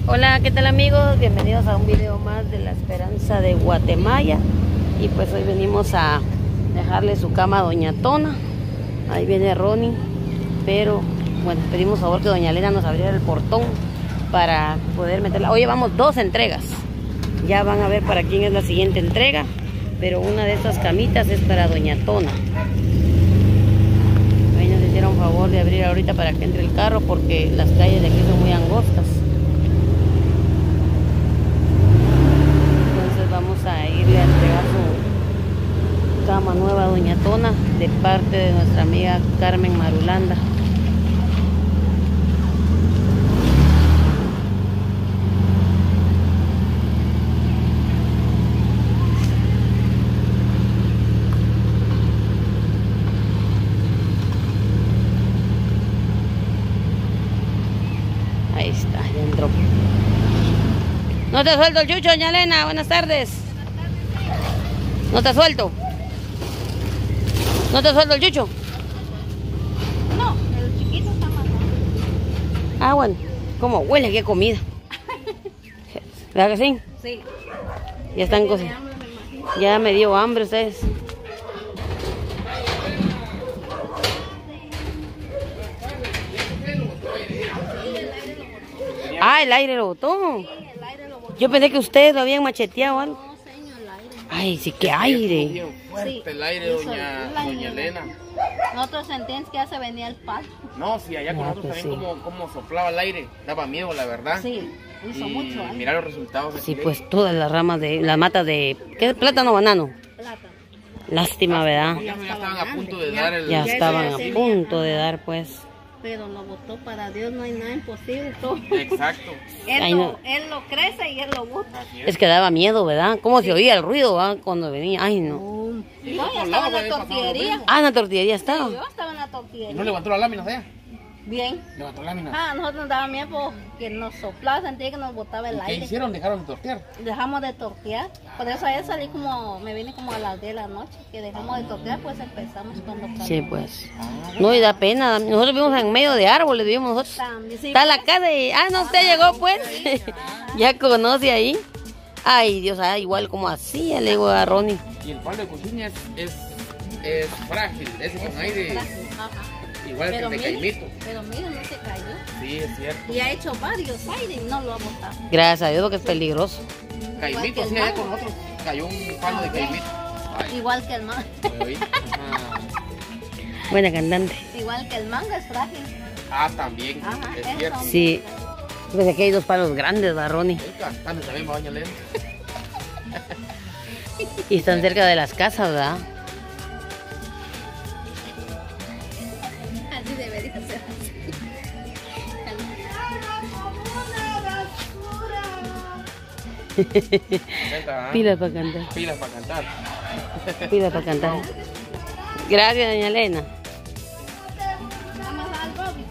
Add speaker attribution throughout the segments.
Speaker 1: Hola, ¿qué tal amigos? Bienvenidos a un video más de La Esperanza de Guatemala. Y pues hoy venimos a dejarle su cama a doña Tona. Ahí viene Ronnie. Pero bueno, pedimos favor que doña Elena nos abriera el portón para poder meterla. Hoy llevamos 2 entregas. Ya van a ver para quién es la siguiente entrega. Pero una de estas camitas es para doña Tona. Ahí nos hicieron favor de abrir ahorita para que entre el carro porque las calles de aquí son muy angostas. Vamos a irle a entregar su cama nueva a doña Tona de parte de nuestra amiga Carmen Marulanda. Ahí está, ya entró. No te suelto el chucho, doña Elena. Buenas tardes. No te suelto. No te suelto el chucho.
Speaker 2: No, el chiquito está más.
Speaker 1: Ah, bueno. ¿Cómo huele? ¿Qué comida? ¿Verdad que sí?
Speaker 2: Sí.
Speaker 1: Ya están cocinando. Ya me dio hambre ustedes. Ah, el aire lo botó. Yo pensé que ustedes lo habían macheteado o algo.
Speaker 2: No, señor, el aire.
Speaker 1: Ay, sí, qué aire.
Speaker 3: Fuerte el aire, doña Elena.
Speaker 2: Nosotros sentimos que ya se venía el palo.
Speaker 3: No, sí, allá con nosotros
Speaker 1: pues
Speaker 3: también como soplaba el aire. Daba miedo, la verdad.
Speaker 2: Sí, hizo
Speaker 3: Y
Speaker 2: mucho.
Speaker 3: mira los resultados.
Speaker 1: Sí, pues todas las ramas de las matas de... ¿Qué es? ¿Plátano o banano?
Speaker 2: Plata.
Speaker 1: Lástima, ¿verdad?
Speaker 3: Ya estaban a punto de dar el...
Speaker 1: Ya estaban a punto de dar, pues.
Speaker 2: Pero lo botó para Dios, no hay nada imposible. Todo.
Speaker 3: Exacto.
Speaker 1: Ay, no.
Speaker 2: Él lo crece y él lo bota.
Speaker 3: Así
Speaker 1: Es que daba miedo, ¿verdad? ¿Cómo se oía el ruido, ¿verdad? Cuando venía? Ay, no.
Speaker 3: Sí,
Speaker 2: No,
Speaker 3: por
Speaker 2: ya
Speaker 3: lado
Speaker 2: estaba en la
Speaker 3: había pasado lo
Speaker 2: tortillería.
Speaker 3: mismo.
Speaker 1: Ah, en la tortillería estaba.
Speaker 2: Yo estaba en la
Speaker 3: ¿Y
Speaker 2: tortillería.
Speaker 3: no levantó las láminas allá?
Speaker 2: Bien.
Speaker 3: Levantó láminas.
Speaker 2: Ah, nosotros nos daba miedo porque nos soplaba, sentía que nos botaba el
Speaker 3: ¿Y qué
Speaker 2: aire.
Speaker 3: hicieron? ¿Dejaron de tortear?
Speaker 2: Dejamos de tortear, por eso ayer salí como, me vine como a las 10 de la noche, que dejamos de tortear, pues empezamos cuando
Speaker 1: Sí, pues. No, y da pena. Nosotros vivimos en medio de árboles, vivimos nosotros.
Speaker 2: También, sí,
Speaker 1: Está la casa y... Ah, no, usted llegó, pues. Ya conoce ahí. Ay, Dios, igual como así, ya le digo a Ronnie.
Speaker 3: Y el palo de cocina es frágil, ese con aire,
Speaker 2: Ajá.
Speaker 3: igual que el de Caimito.
Speaker 2: Pero mire, no se cayó.
Speaker 3: Sí, es cierto.
Speaker 2: Y ha hecho varios aires y no lo ha botado.
Speaker 1: Gracias a Dios, porque es peligroso.
Speaker 3: Caimito, sí, allá con nosotros cayó un palo de Caimito. Ay,
Speaker 2: Igual que el mango.
Speaker 3: ¿oí?
Speaker 1: Buena cantante.
Speaker 2: Igual que el mango es frágil.
Speaker 3: También,
Speaker 2: Ajá,
Speaker 3: es
Speaker 2: eso.
Speaker 3: cierto.
Speaker 1: Sí. Pues aquí hay 2 palos grandes, ¿verdad, Ronnie?
Speaker 3: El cantante también va, doña Elena.
Speaker 1: Y están cerca de las casas, ¿verdad?
Speaker 2: Así debería ser.
Speaker 1: Pilas para cantar.
Speaker 3: Pilas para cantar.
Speaker 1: Pilas para cantar. Gracias, doña Elena.
Speaker 2: Vamos al Bobby.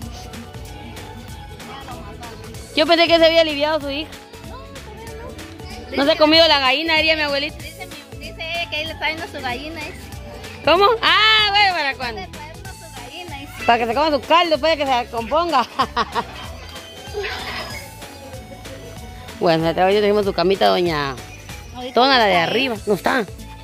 Speaker 1: Yo pensé que se había aliviado su hija. No se ha comido la gallina, diría mi abuelita.
Speaker 2: Dice que él le está viendo su gallina.
Speaker 1: ¿Cómo? Ah, bueno, ¿para cuándo?
Speaker 2: Le está viendo su gallina.
Speaker 1: Para que se coma su caldo, puede que se componga. Bueno, otra vez tenemos su camita, doña Tona, la de arriba. No está.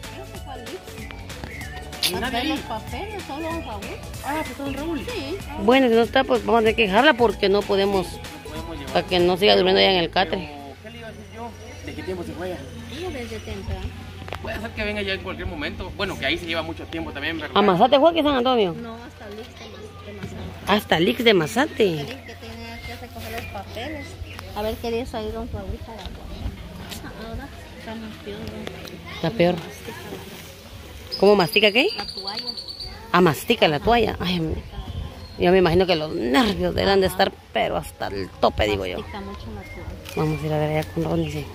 Speaker 2: Hasta los papeles, solo un Raúl.
Speaker 3: Pues todo el Raúl.
Speaker 2: Sí.
Speaker 1: Bueno, si no está, pues vamos a tener que dejarla porque no podemos, para que no siga durmiendo allá en el catre.
Speaker 3: ¿Qué le iba a decir yo? ¿De qué tiempo se fue allá?
Speaker 2: No desde temprano.
Speaker 3: Puede ser que venga ya en cualquier momento. Bueno, que ahí se lleva mucho tiempo también, ¿verdad?
Speaker 1: ¿A Mazate fue aquí San Antonio?
Speaker 2: No, hasta listo de Mazate.
Speaker 1: Hasta Lix de Mazate.
Speaker 2: Que tenía que recoger los papeles. A ver qué día salir don Raúl para ahora está más peor.
Speaker 1: Está peor. ¿Cómo mastica qué?
Speaker 2: La toalla.
Speaker 1: Ah, mastica la toalla. Ay, yo me imagino que los nervios deben de estar, pero hasta el tope, digo yo.
Speaker 2: Mastica mucho la toalla.
Speaker 1: Vamos a ir a ver allá con Ronnie, sí.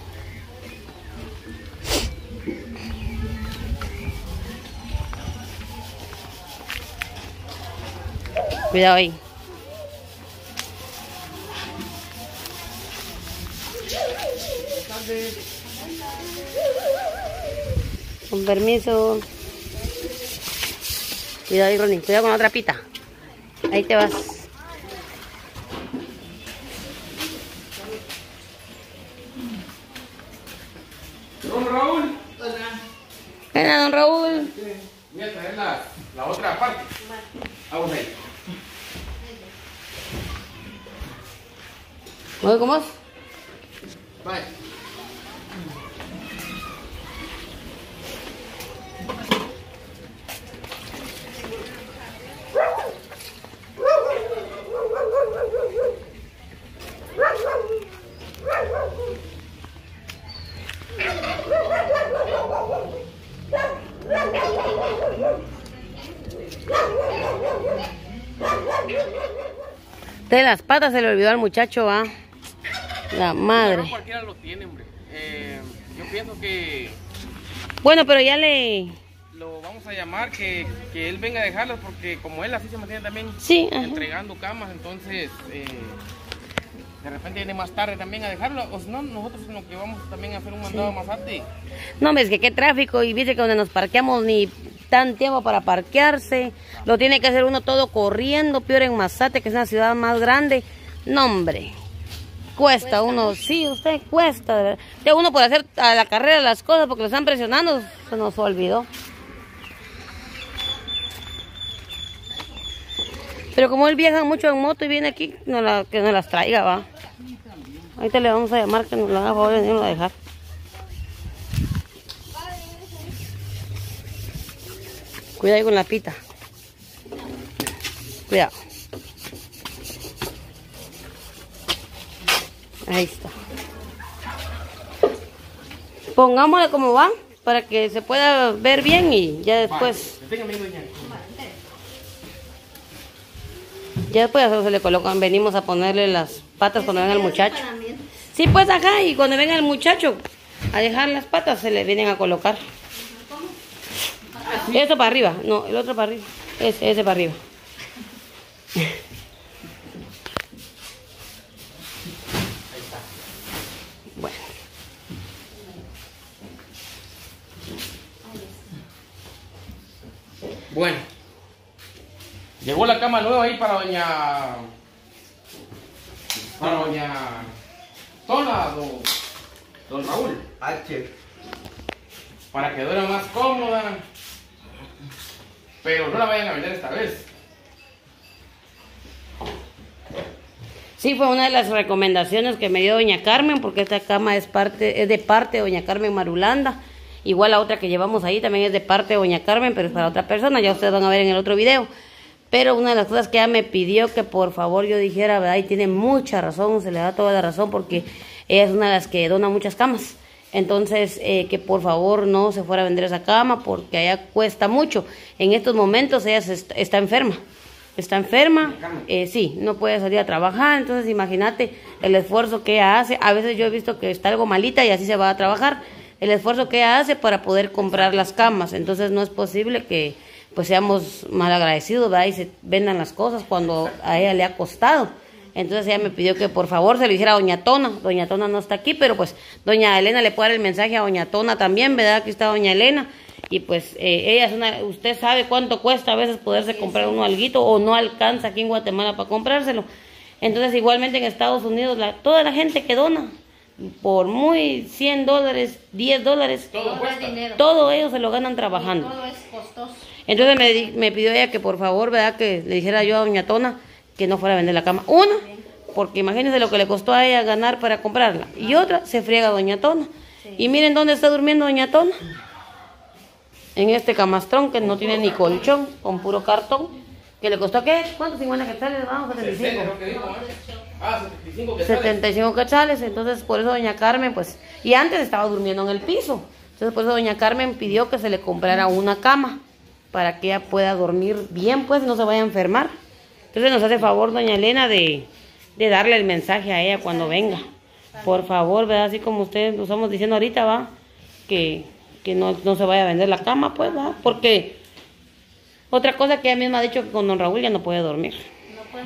Speaker 1: Cuidado ahí. Con permiso. Cuidado ahí, Ronnie. Cuidado con la otra pita. Ahí te vas.
Speaker 3: Don Raúl.
Speaker 1: Venga, don Raúl.
Speaker 3: Voy a traer la otra parte. Vamos ahí.
Speaker 1: ¿Oye cómo es?
Speaker 3: Vaya.
Speaker 1: De las patas se le olvidó al muchacho, ¿va? La madre.
Speaker 3: No cualquiera lo tiene, hombre. Yo pienso que
Speaker 1: Bueno, pero ya le...
Speaker 3: lo vamos a llamar, que él venga a dejarlas, porque como él así se mantiene también
Speaker 1: Sí, ajá.
Speaker 3: entregando camas, entonces de repente viene más tarde también a dejarlo, o si no, nosotros en lo que vamos también a hacer un mandado más tarde.
Speaker 1: No, es que qué tráfico, y dice que donde nos parqueamos ni tan tiempo para parquearse, lo tiene que hacer uno todo corriendo, peor en Mazate, que es una ciudad más grande. No, hombre, cuesta uno, sí, usted cuesta, de verdad. De uno por hacer a la carrera las cosas, porque lo están presionando, se nos olvidó. Pero como él viaja mucho en moto y viene aquí, que nos las traiga, va. Ahorita le vamos a llamar que nos lo haga favor de venirlo a dejar. Cuidado ahí con la pita. Cuidado. Ahí está. Pongámosle como va, para que se pueda ver bien y ya después... Ya después se le colocan, venimos a ponerle las patas cuando venga el muchacho. Sí, pues acá, y cuando venga el muchacho a dejar las patas se le vienen a colocar. Esto para arriba, no, el otro para arriba. Ese para arriba. Bueno.
Speaker 3: Bueno, llegó la cama nueva ahí para doña Tona, don Raúl, para que duerma más cómoda, pero no la vayan a vender esta vez.
Speaker 1: Sí, fue una de las recomendaciones que me dio doña Carmen, porque esta cama es de parte de doña Carmen Marulanda. Igual la otra que llevamos ahí también es de parte de doña Carmen, pero es para otra persona, ya ustedes van a ver en el otro video. Pero una de las cosas que ella me pidió que por favor yo dijera, ¿verdad? Y tiene mucha razón, se le da toda la razón, porque ella es una de las que dona muchas camas. Entonces, que por favor no se fuera a vender esa cama, porque allá cuesta mucho. En estos momentos ella está enferma. Está enferma, sí, no puede salir a trabajar, entonces imagínate el esfuerzo que ella hace. A veces yo he visto que está algo malita y así se va a trabajar. El esfuerzo que ella hace para poder comprar las camas, entonces no es posible que pues seamos mal agradecidos, ¿verdad? Y se vendan las cosas cuando a ella le ha costado. Entonces ella me pidió que por favor se lo dijera a doña Tona. Doña Tona no está aquí, pero pues doña Elena le puede dar el mensaje a doña Tona también, ¿verdad? Aquí está doña Elena. Y pues ella es usted sabe cuánto cuesta a veces poderse comprar uno alguito, o no alcanza aquí en Guatemala para comprárselo. Entonces igualmente en Estados Unidos toda la gente que dona, por muy $100, $10, todo ellos se lo ganan trabajando.
Speaker 2: Todo es costoso.
Speaker 1: Entonces me pidió ella que por favor, ¿verdad? Que le dijera yo a doña Tona que no fuera a vender la cama. Una, porque imagínense lo que le costó a ella ganar para comprarla. Y otra, se friega doña Tona. Y miren dónde está durmiendo doña Tona. En este camastrón que no tiene ni colchón, con puro cartón. Que le costó, ¿qué? ¿Cuántos? 50 quetzales, vamos, 75.
Speaker 3: 75 quetzales.
Speaker 1: 75 quetzales, entonces por eso doña Carmen, pues, y antes estaba durmiendo en el piso. Entonces por eso doña Carmen pidió que se le comprara una cama, para que ella pueda dormir bien, pues, no se vaya a enfermar. Entonces nos hace favor doña Elena de darle el mensaje a ella cuando venga. Por favor, ¿verdad? Así como ustedes lo estamos diciendo ahorita, va, que no se vaya a vender la cama, pues, va, porque otra cosa que ella misma ha dicho, que con don Raúl ya no puede dormir.
Speaker 2: No puede,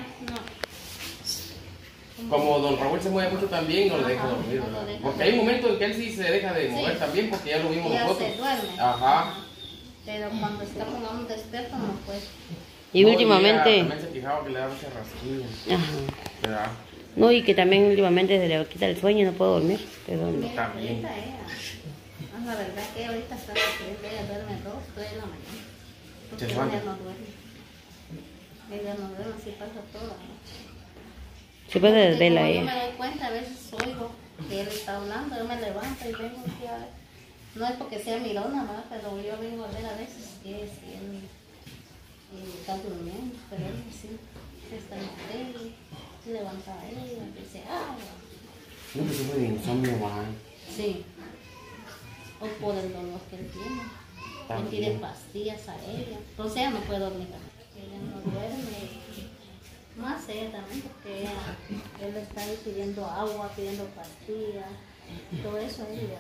Speaker 2: no.
Speaker 3: Como don Raúl se mueve mucho también, no le deja dormir, ¿verdad? Porque hay momentos en que él sí se deja de mover también, porque ya lo vimos
Speaker 2: Ya
Speaker 3: nosotros.
Speaker 2: se duerme.
Speaker 3: Ajá.
Speaker 2: Pero cuando está con un despierto no puede.
Speaker 1: Y
Speaker 3: No,
Speaker 1: últimamente...
Speaker 3: ella también se quejaba que le daba mucha rasquilla.
Speaker 1: Ajá.
Speaker 3: ¿Verdad?
Speaker 1: No, y que también últimamente se le quita el sueño y no puede dormir. Pero no.
Speaker 3: También.
Speaker 2: La verdad que ahorita está sufriendo, ella duerme 2, 3 de la mañana. Porque ella no duerme. Ella no duerme, así pasa toda la noche.
Speaker 1: Sí, pues se desvela
Speaker 2: Yo
Speaker 1: ella.
Speaker 2: me doy cuenta, a veces oigo que él está hablando, yo me levanto y vengo aquí a ver. No es porque sea mirona, ¿verdad? Pero yo vengo a ver a veces que si él está durmiendo, pero él sí está en la tele, se levanta a ella, dice,
Speaker 3: No se puede insomnio,
Speaker 2: sí. O por el dolor que él tiene. Él pide pastillas a ella. Entonces ella no puede dormir. Ella no duerme. Más ella también, porque él está ahí pidiendo agua, pidiendo pastillas. Todo eso a ella.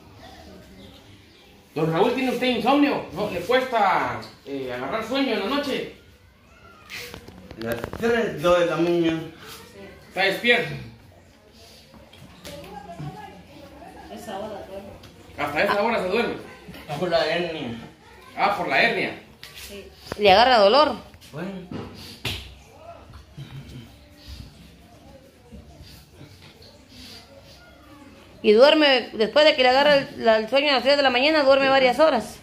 Speaker 3: Don Raúl, ¿tiene usted insomnio? ¿No? ¿Le cuesta agarrar sueño en la noche?
Speaker 4: Las 3, 2 de la mañana.
Speaker 3: ¿Está despierto?
Speaker 2: Esa hora duerme.
Speaker 3: Hasta esa hora se duerme.
Speaker 4: Por la hernia.
Speaker 3: Ah, por la hernia.
Speaker 2: Sí.
Speaker 1: ¿Le agarra dolor?
Speaker 4: Bueno.
Speaker 1: Y duerme, después de que le agarra el sueño a las 3 de la mañana, duerme varias horas.